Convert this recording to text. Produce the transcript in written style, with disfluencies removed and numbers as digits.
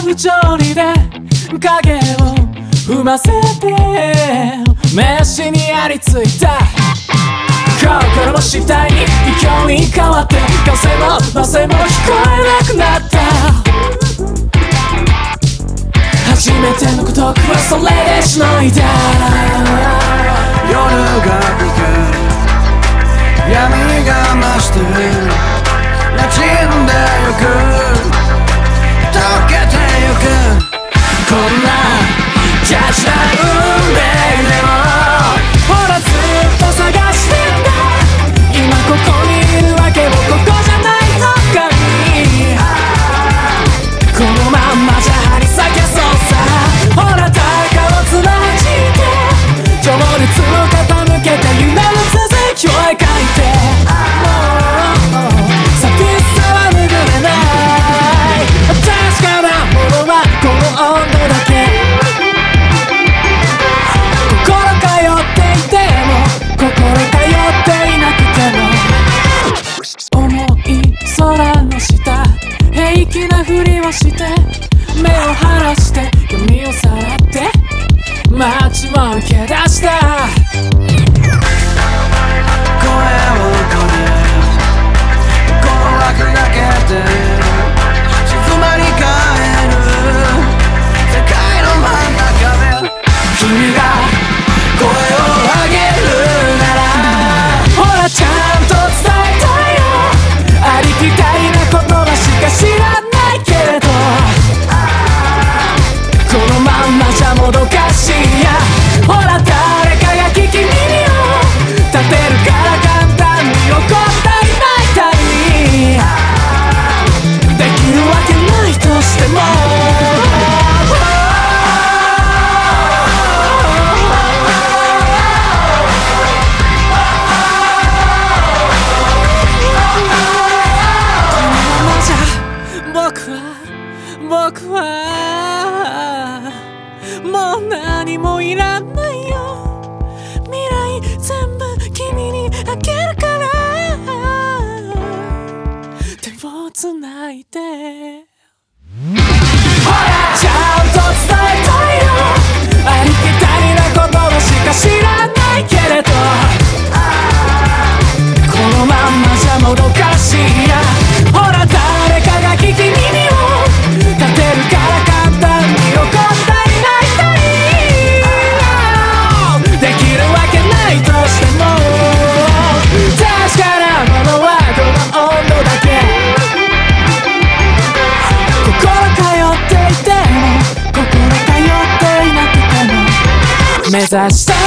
不条理で影を踏ませて飯にありついた心の死体に勢いに変わって風も声も聞こえなくなった初めての孤独はそれでしのいだ夜が更け闇が増して馴染んでゆく溶けてゆくこんな邪気な運命でもほらずっと探してんだ今ここにいるわけもここじゃないのかにこのまんまじゃ張り裂けそうさほら誰かをつなじて情熱を傾けて夢の続きを描いて寂しさは拭えない確かなものはこの温度だけ心通っていても心通っていなくても重い空の下平気なふりをして目を晴らして闇をさらって街を抜け出した声をかけ鼓膜がけて静まり返る世界の真ん中で君が声を上げるならほらちゃんと伝えたいよありきたりな言葉しか知らないけれどこのまんまじゃもどかしいやほら誰かが聞き耳を立てるから簡単に怒ったり泣いたりできるわけないとしても僕はもう何もいらないよ未来全部君にあげるから手をつないでほらちゃんと伝えたいよありきたりな言葉しか知らないけれどこのまんまじゃもどかしいやほら誰かが聞き耳を立てるから簡単に怒ったり泣いたりできるわけないとしても確かなものはこの温度だけ心通っていても心通っていなくても目指した